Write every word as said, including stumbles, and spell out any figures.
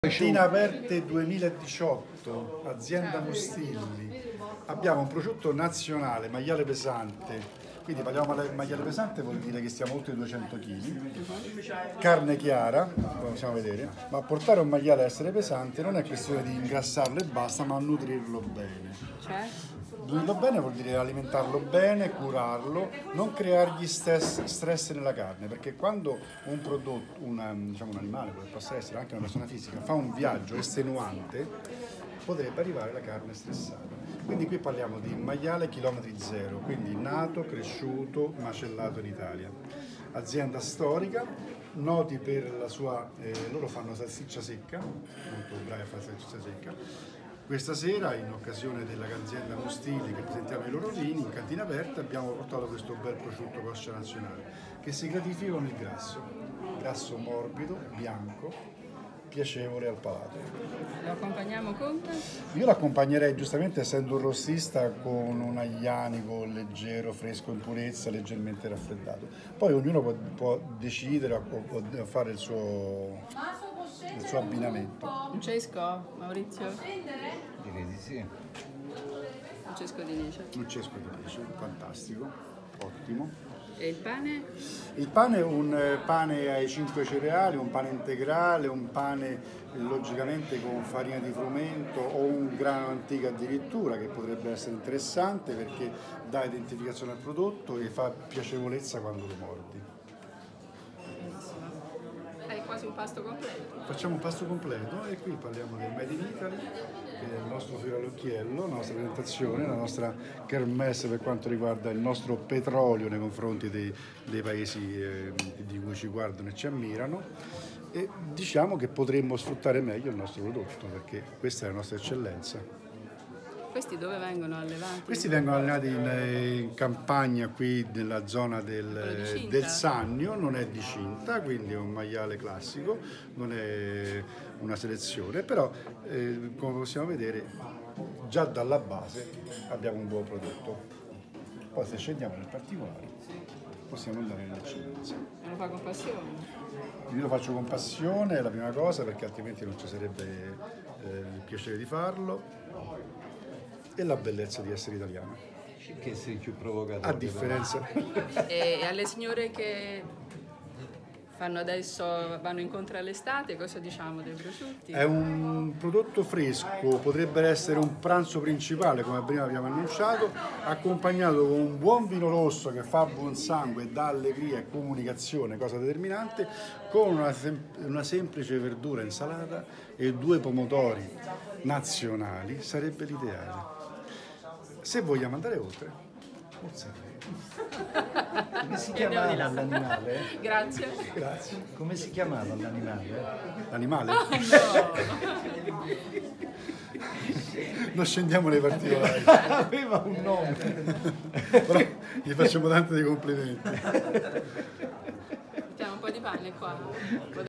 Cantina Aperte duemiladiciotto, azienda Mustilli. Abbiamo un prosciutto nazionale, maiale pesante, quindi parliamo di maiale pesante vuol dire che stiamo oltre i duecento chili, carne chiara, come possiamo vedere, ma portare un maiale a essere pesante non è questione di ingrassarlo e basta, ma nutrirlo bene. Cioè? Nutrirlo bene vuol dire alimentarlo bene, curarlo, non creargli stress, stress nella carne, perché quando un prodotto, una, diciamo un animale, come possa essere anche una persona fisica, fa un viaggio estenuante, potrebbe arrivare la carne stressata. Quindi qui parliamo di maiale chilometri zero, quindi nato, cresciuto, macellato in Italia. Azienda storica, noti per la sua, eh, loro fanno salsiccia secca, molto bravi a fare salsiccia secca. Questa sera, in occasione dell'azienda Mustilli che presentiamo i loro vini, in Cantina Aperta abbiamo portato questo bel prosciutto coscia nazionale che si gratifica con il grasso, grasso morbido, bianco, piacevole al palato. Lo accompagniamo con? Io lo accompagnerei, giustamente essendo un rossista, con un aglianico leggero, fresco in purezza, leggermente raffreddato. Poi ognuno può, può decidere o, o fare il suo, il suo abbinamento. Francesco, Maurizio? Direi di sì. Francesco di Nice. Francesco di Nice, fantastico, ottimo. E il pane? Il pane è un pane ai cinque cereali, un pane integrale, un pane logicamente con farina di frumento o un grano antico addirittura, che potrebbe essere interessante perché dà identificazione al prodotto e fa piacevolezza quando lo mordi. È quasi un pasto completo. Facciamo un pasto completo e qui parliamo del Made in Italy, che è il nostro fiore all'occhiello, la nostra presentazione, la nostra kermesse per quanto riguarda il nostro petrolio nei confronti dei, dei paesi eh, di cui ci guardano e ci ammirano, e diciamo che potremmo sfruttare meglio il nostro prodotto perché questa è la nostra eccellenza. Questi dove vengono allevati? Questi vengono allenati in, in campagna qui nella zona del, del Sannio, non è di cinta, quindi è un maiale classico, non è una selezione, però eh, come possiamo vedere già dalla base abbiamo un buon prodotto. Poi se scendiamo nel particolare possiamo andare nell'eccellenza. E lo fa con passione? Io lo faccio con passione, è la prima cosa, perché altrimenti non ci sarebbe eh, il piacere di farlo. E la bellezza di essere italiano. Che sei più provocato. A differenza. E alle signore che fanno adesso, vanno incontro all'estate, cosa diciamo dei prosciutti? È un prodotto fresco, potrebbe essere un pranzo principale, come prima abbiamo annunciato, accompagnato con un buon vino rosso che fa buon sangue, dà allegria e comunicazione, cosa determinante, con una, sem una semplice verdura insalata e due pomodori nazionali, sarebbe l'ideale. Se vogliamo andare oltre, forse. Come si chiamava l'animale? Grazie. Grazie. Come si chiamava l'animale? L'animale? Oh, no. Non scendiamo nei particolari. Aveva un nome. Però gli facciamo tanti dei complimenti. Mettiamo un po' di pane qua.